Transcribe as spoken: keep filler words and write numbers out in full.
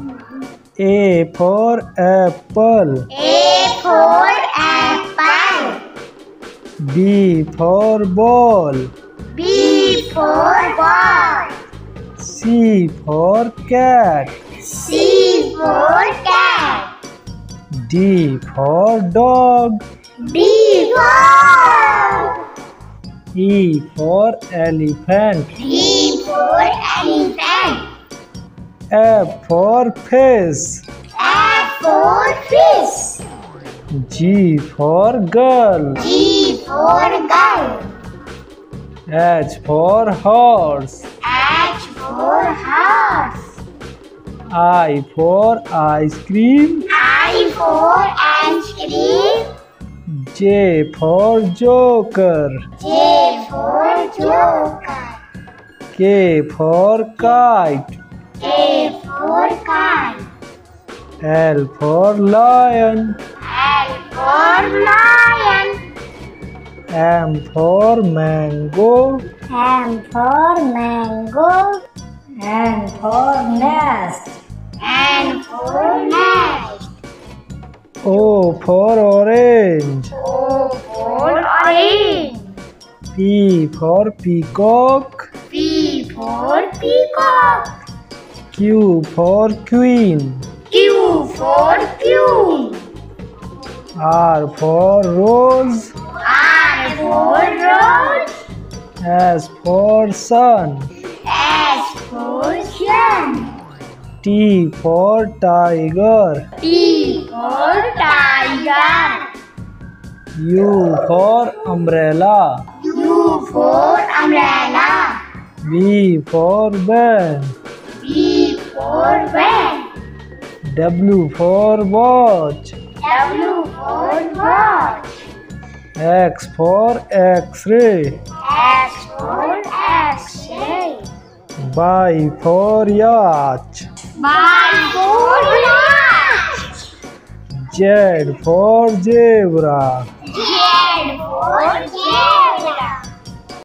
A for apple. A for apple. B for ball. B for ball. C for cat. C for cat. D for dog. D for E for elephant. E for elephant. F for fish. F for fish. G for girl. G for girl. H for horse. H for horse. I for ice cream. I for ice cream. J for joker. J for joker. K for kite. K for kite. L for lion. L for lion. M for mango. M for mango. N for nest. N for nest. O for orange. O for orange. P for peacock. P for peacock. Q for queen. Q for queen. R for rose. R for rose. S for sun. S for sun. T for tiger. T for tiger. U for umbrella. U for umbrella. V for van. V for van. W for watch. W for watch. X for X-ray. X for X-ray. Y for yacht. Y for yacht. Z for zebra. Z for zebra.